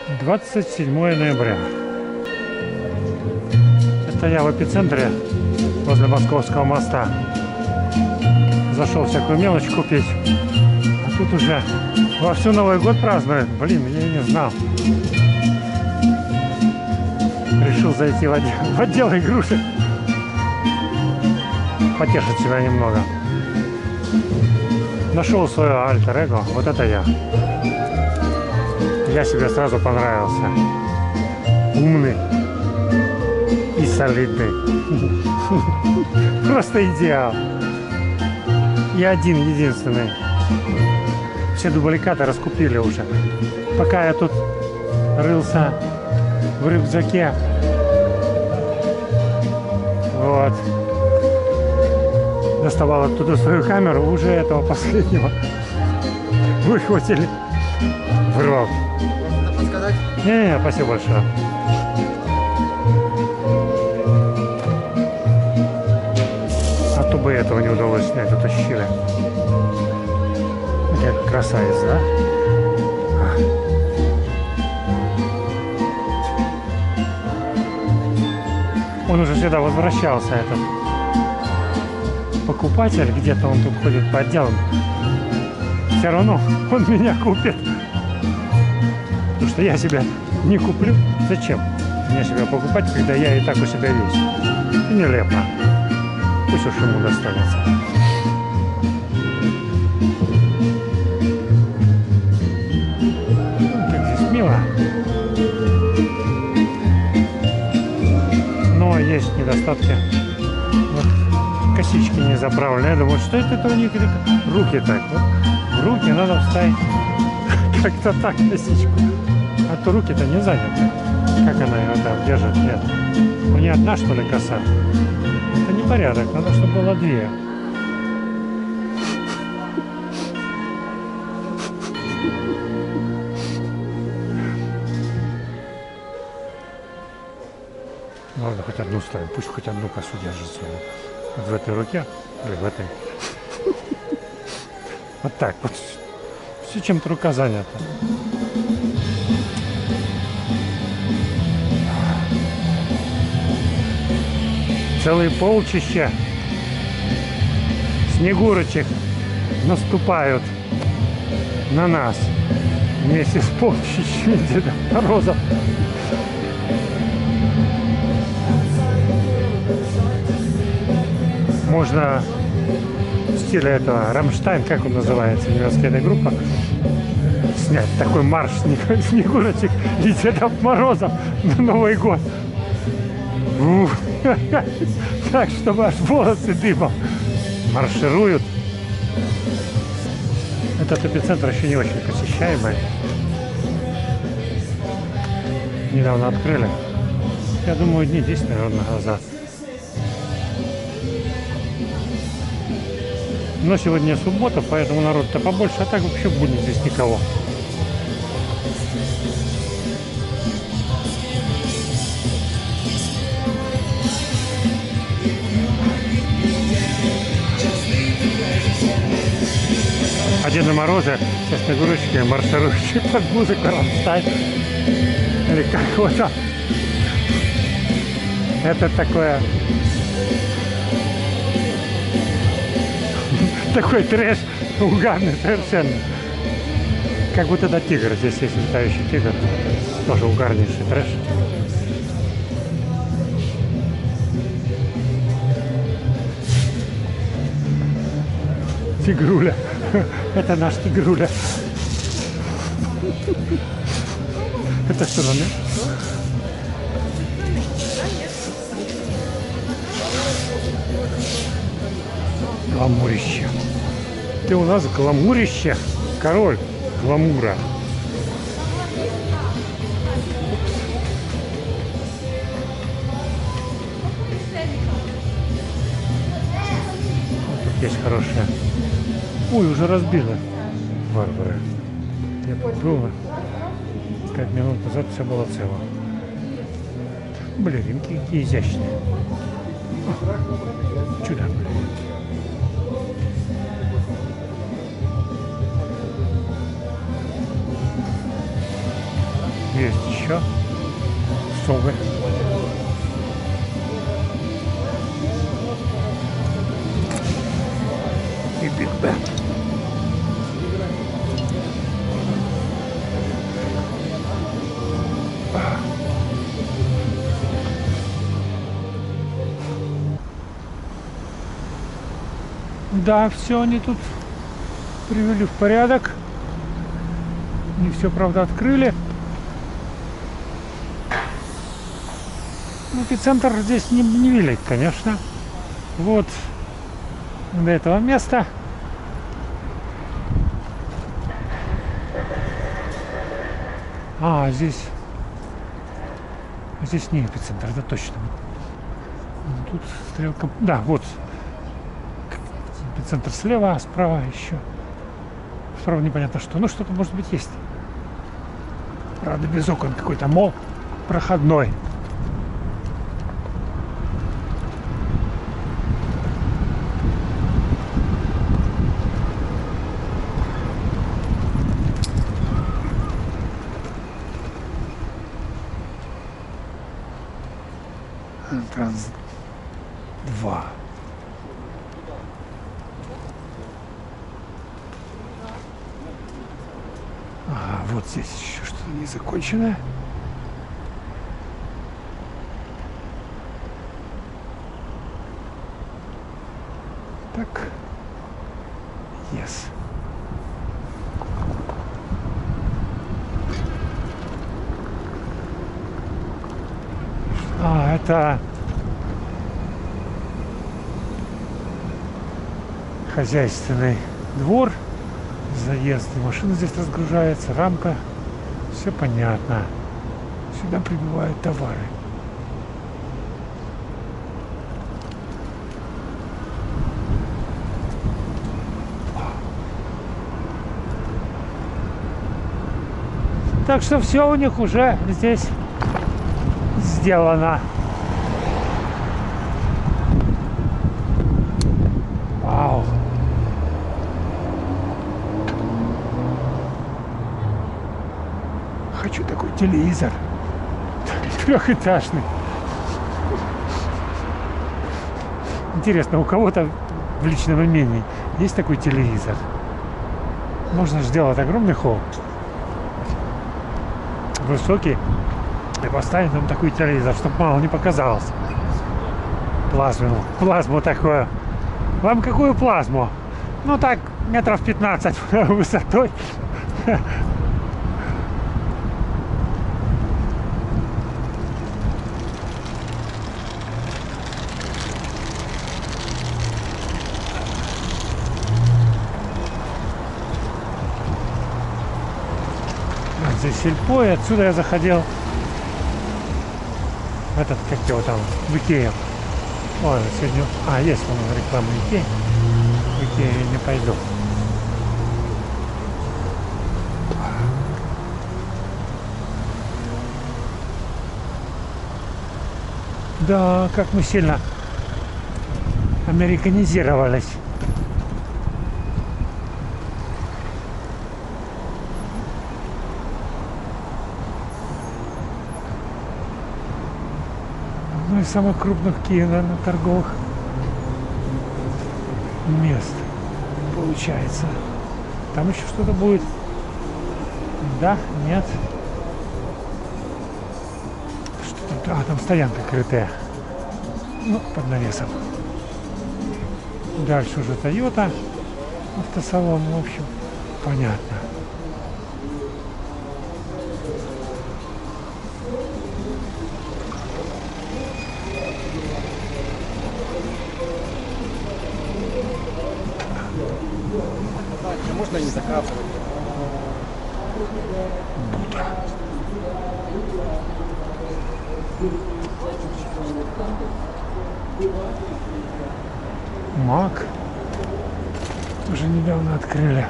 27 ноября. Это я в эпицентре возле Московского моста. Зашел всякую мелочь купить. А тут уже вовсю Новый год празднуют. Блин, я и не знал. Решил зайти в отдел игрушек. Потешить себя немного. Нашел свое альтер-эго. Вот это я. Я себе сразу понравился. Умный и солидный. Просто идеал. И один единственный. Все дубликаты раскупили уже. Пока я тут рылся в рюкзаке. Вот. Доставал оттуда свою камеру. Уже этого последнего выхватили в рот. Подсказать? Не, спасибо большое. А то бы этого не удалось снять, утащили. Как красавец, да? Он уже сюда возвращался, этот покупатель. Где-то он тут ходит по отделам. Все равно он меня купит. Потому что я себя не куплю. Зачем мне себя покупать, когда я и так у себя весь? И нелепо. Пусть уж ему достанется. Как здесь мило. Но есть недостатки. Вот косички не заправлены. Я думаю, что это у них руки так. Вот. В руки надо вставить как-то так косичку. А то руки-то не заняты. Как она ее там держит? Нет. У нее одна, что ли, коса? Это непорядок. Надо, чтобы было две. Ладно, хоть одну ставим. Пусть хоть одну косу держится. Вот в этой руке или в этой. Вот так вот. Все чем-то рука занята. Целые полчища снегурочек наступают на нас вместе с полчищами Деда Мороза. Можно в стиле этого Рамштайн, как он называется, немецкая эта группа, снять такой марш снегурочек и Дедов Морозов на Новый год. Так, чтобы аж волосы дыбом маршируют. Этот эпицентр еще не очень посещаемый. Недавно открыли. Я думаю, дней 10, наверное, назад. Но сегодня суббота, поэтому народ-то побольше, а так вообще в будни здесь никого. А Деда Мороза со снегурочкой марширующие под музыку Рамштайн. Или как его там. Это такое... Такой трэш угарный совершенно. Как будто это тигр. Здесь есть летающий тигр. Тоже угарнейший трэш. Тигруля. Это наш тигруля. Это что, номер? Гламурище. Ты у нас гламурище. Король гламура. Вот тут есть хорошая. Ой, уже разбили. Варвары. Я тут был 5 минут назад, все было цело. Балеринки какие изящные. Чудо. Есть еще совы. И Биг Бен. Да, все они тут привели в порядок. Не все, правда, открыли. Эпицентр здесь не велик, конечно. Вот до этого места. Здесь не эпицентр, это точно. Тут стрелка. Да, вот. Эпицентр слева, а справа еще. Справа непонятно что. Ну, что-то, может быть, есть. Правда, без окон какой-то мол проходной. Транс 2. Вот здесь еще что-то незаконченное. Так. Yes. Это хозяйственный двор, заезд, машина здесь разгружается, рамка, все понятно. Сюда прибывают товары. Так что все у них уже здесь сделано. Вау. Хочу такой телевизор. Трехэтажный. Интересно, у кого-то в личном имении есть такой телевизор? Можно сделать огромный холл, высокий, и поставить там такой телевизор, чтобы мало не показалось. Плазму такую. Вам какую плазму? Ну так, метров 15 высотой. Здесь сельпо, и отсюда я заходил в этот, как его там, в Икею. Ой, сегодня... есть вон реклама Икеи. В Икею я не пойду. Да, как мы сильно американизировались. Из самых крупных наверное, торговых мест получается. Там еще что-то будет? Да? Нет? Что-то... там стоянка крытая. Ну, под навесом. Дальше уже Toyota автосалон, в общем, понятно. Можно не закапывать. Будда. Мак. Тоже недавно открыли.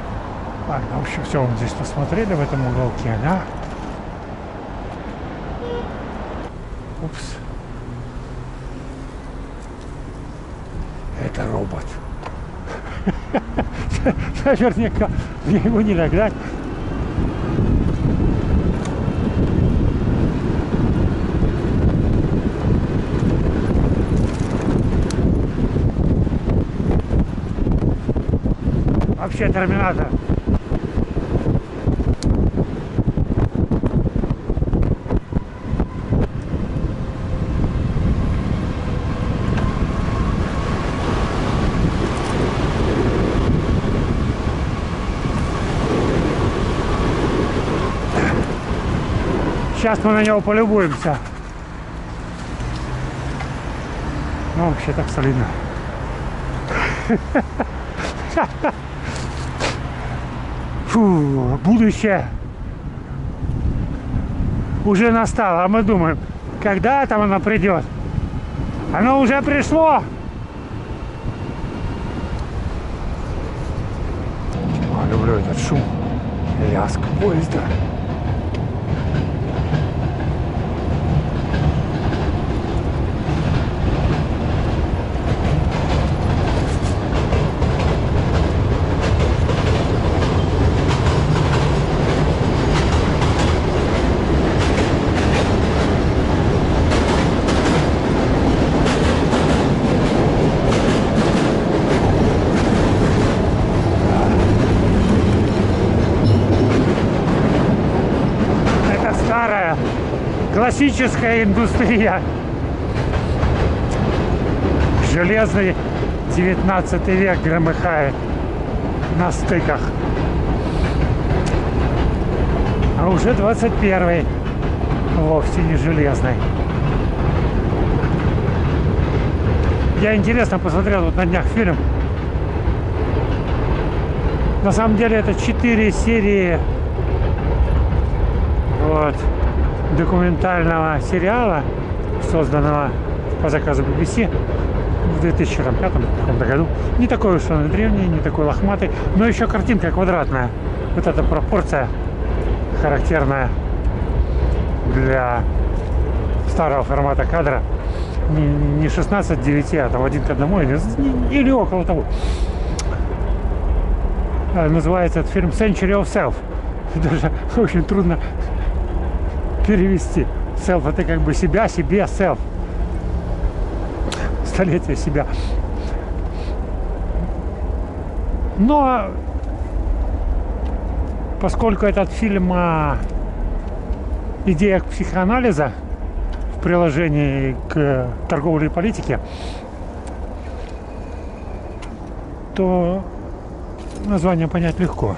Ладно, в общем, все, вот здесь посмотрели в этом уголке, да? Упс. Это робот. Наверняка мне его не нагнать. Вообще терминатор. Сейчас мы на него полюбуемся. Ну, вообще так солидно. Фу, будущее уже настало, а мы думаем, когда там оно придет. Оно уже пришло. Люблю этот шум, лязг поезда. Классическая индустрия. Железный 19 век громыхает на стыках. А уже 21-й вовсе не железный. Я интересно посмотрел вот на днях фильм. На самом деле это 4 серии вот документального сериала, созданного по заказу BBC в 2005 году. Не такой уж он древний, не такой лохматый, но еще картинка квадратная. Вот эта пропорция характерная для старого формата кадра. Не 16:9, а там 1:1 или около того. Называется этот фильм Century of Self. Даже очень трудно перевести. Self — это как бы себя, себе, self. Столетие себя. Но поскольку этот фильм о идеях психоанализа в приложении к торговле и политике, то название понять легко.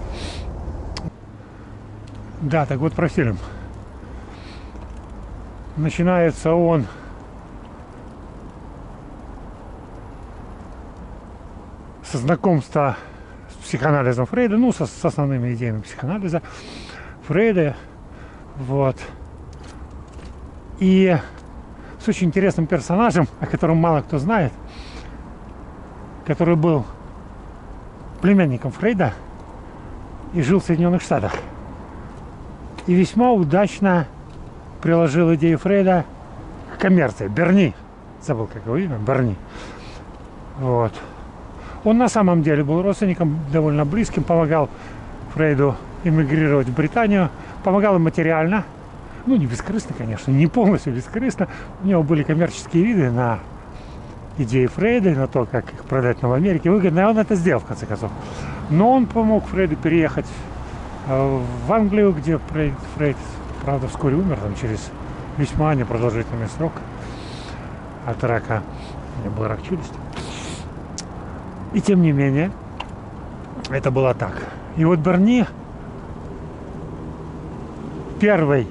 Да, так вот про фильм. Начинается он со знакомства с психоанализом Фрейда, ну, с основными идеями психоанализа Фрейда, вот. И с очень интересным персонажем, о котором мало кто знает, который был племянником Фрейда и жил в Соединенных Штатах. И весьма удачно приложил идею Фрейда к коммерции. Берни. Забыл, как его имя. Берни. Вот. Он на самом деле был родственником довольно близким, помогал Фрейду эмигрировать в Британию, помогал им материально. Ну, не бескорыстно, конечно, не полностью бескорыстно. У него были коммерческие виды на идеи Фрейда, на то, как их продать в Америке выгодно, и он это сделал, в конце концов. Но он помог Фрейду переехать в Англию, где Фрейд, правда, вскоре умер, там, через весьма непродолжительный срок от рака. У него был рак челюсти. И тем не менее, это было так. И вот Берни первый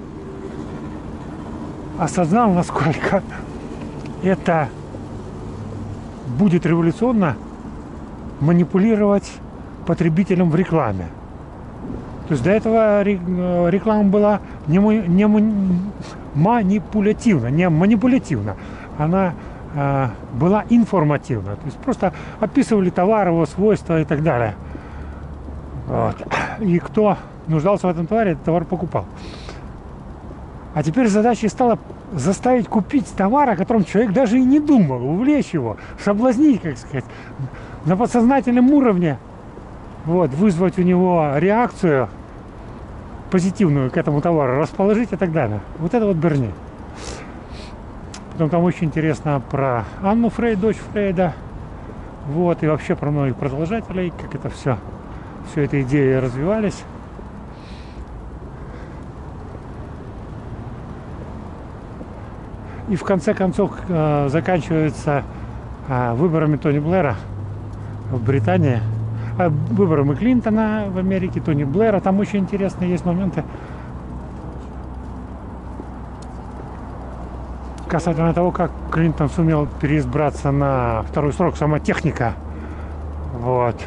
осознал, насколько это будет революционно манипулировать потребителем в рекламе. То есть до этого реклама была не манипулятивна, не манипулятивна. Она была информативна. То есть просто описывали товар, его свойства и так далее. Вот. И кто нуждался в этом товаре, этот товар покупал. А теперь задачей стало заставить купить товар, о котором человек даже и не думал, увлечь его, соблазнить, как сказать, на подсознательном уровне, вот, вызвать у него реакцию позитивную к этому товару, расположить и так далее. Вот это вот Берни. Потом там очень интересно про Анну Фрейд, дочь Фрейда, вот, и вообще про многих продолжателей, как это все эти идеи развивались. И в конце концов заканчивается выборами Тони Блэра в Британии, выборами Клинтона в Америке, Тони Блэра. Там очень интересные есть моменты касательно того, как Клинтон сумел переизбраться на второй срок. Сама техника, вот,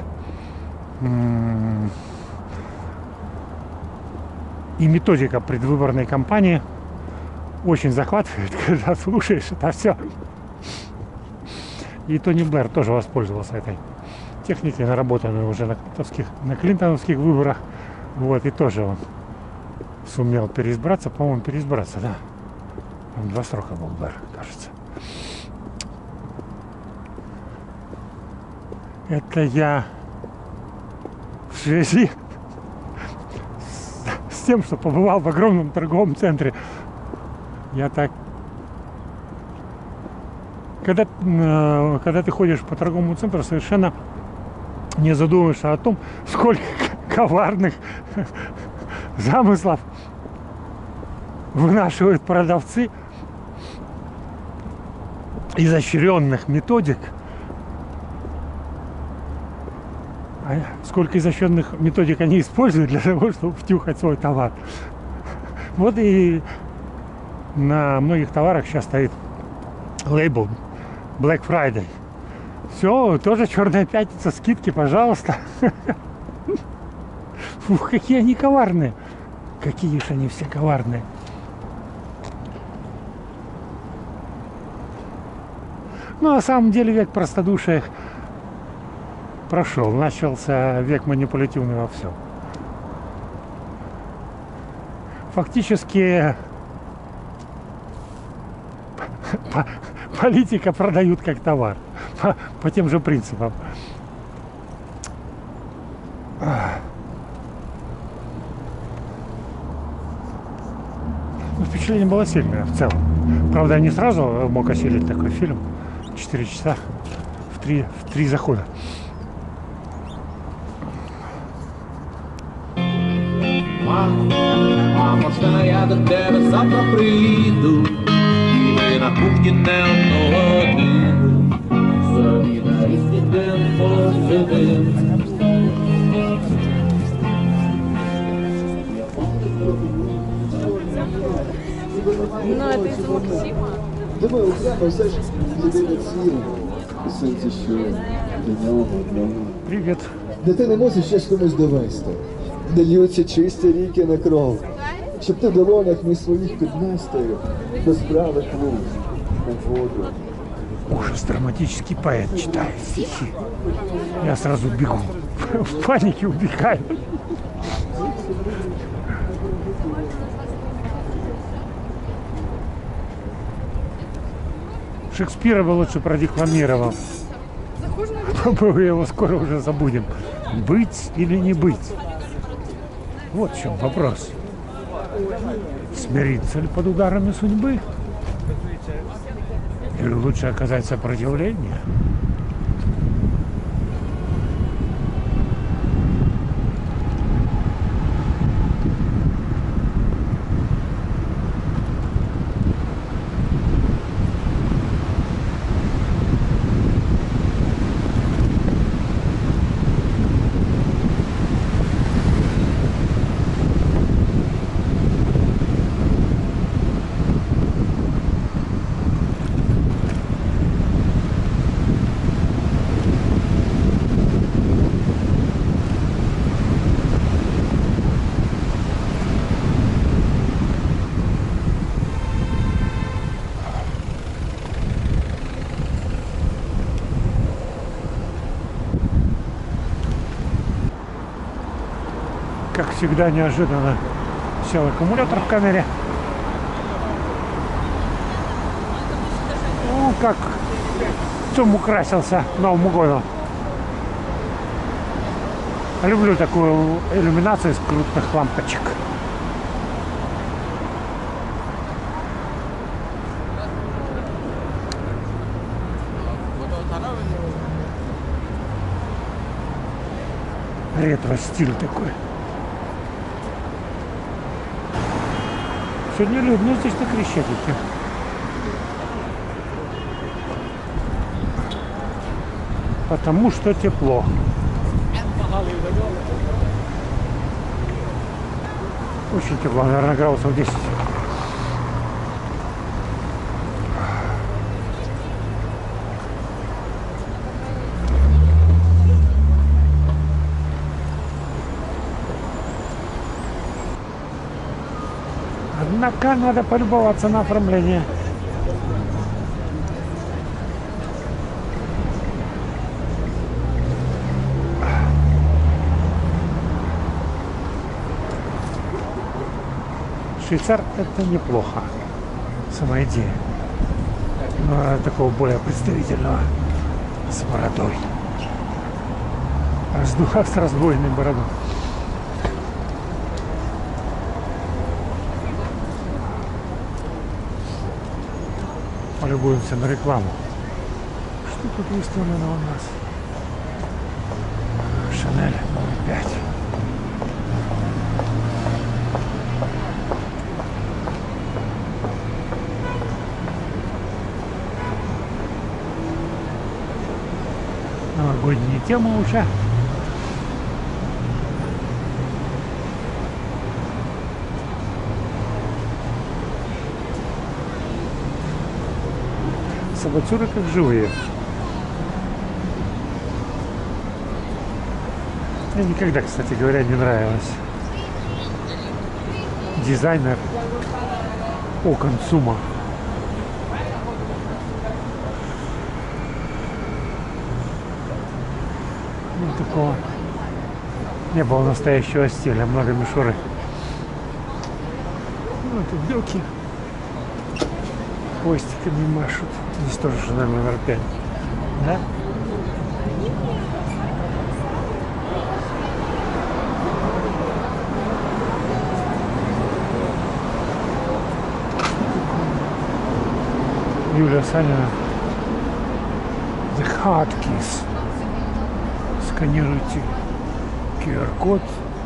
и методика предвыборной кампании очень захватывает, когда слушаешь это все. И Тони Блэр тоже воспользовался этой техникой, наработанной уже на клинтоновских выборах. Вот, и тоже он сумел переизбраться, по-моему, да. Он 2 срока был, Блэр, кажется. Это я в связи с тем, что побывал в огромном торговом центре. Я так... Когда ты ходишь по торговому центру, совершенно не задумываешься о том, сколько коварных замыслов вынашивают продавцы, изощренных методик. А сколько изощренных методик они используют для того, чтобы втюхать свой товар. Вот и на многих товарах сейчас стоит лейбл Black Friday. Все, тоже Черная пятница, скидки, пожалуйста. Фух, какие они коварные. Какие же они все коварные. Ну, на самом деле век простодушия прошел. Начался век манипулятивный во всем. Фактически политика продают как товар. По тем же принципам. Впечатление было сильное в целом. Правда, я не сразу мог осилить такой фильм. 4 часа в 3 захода. Мамо, що я до тебе завтра прийду, і ми на кухні не одного годину. Собі на різні день посидим. Ну, это из Максима. Думаю, треба все ж єдине ціле. І серце, що для нього одного. Привіт. Де ти не мусиш щось комусь довести. Де льються чисті ріки на кров. Щоб ти в долонях між своїх піднестою до справи клуб на воду. Ужас, драматический поэт читает стихи. Я сразу бегу. В панике убегаю. Шекспира бы лучше продекламировал. Мы его скоро уже забудем. Быть или не быть? Вот в чем вопрос. Смириться ли под ударами судьбы? Или лучше оказать сопротивление? Как всегда, неожиданно сел аккумулятор в камере. как ЦУМ украсился к Новому году. Люблю такую иллюминацию из крупных лампочек. Ретро-стиль такой. Сегодня людно здесь на Крещатике. Потому что тепло. Очень тепло, наверное, градусов 10. Однако надо полюбоваться на оформление. Швейцар — это неплохо, сама идея, но такого более представительного с бородой, с раздвоенной бородой. Полюбуемся на рекламу. Что тут выставлено у нас? Шанель номер 5. Новогодняя тема уже. Собацюры как живые. Мне никогда, кстати говоря, не нравилось. Дизайнер окон ЦУМа. Ну, такого не было настоящего стиля, много мишуры. Ну, тут белки хвостиками машут. Здесь тоже Шанель номер 5. Да? Юлия Санина. The Hard Keys. Сканируйте QR-код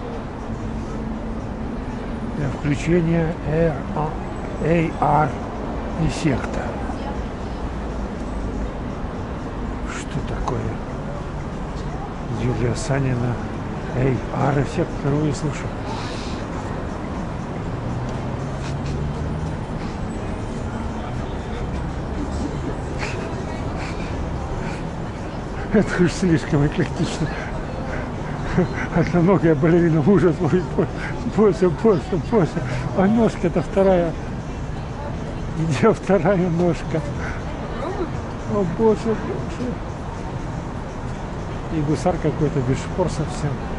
для включения AR эффекта. Что такое? Юлия Санина. AR эффект впервые слышу. Это уж слишком эклектично. Одноногая балерина, ужас, ой, больше. А ножка-то вторая. Где вторая ножка? О, боже. И гусар какой-то без шпор совсем.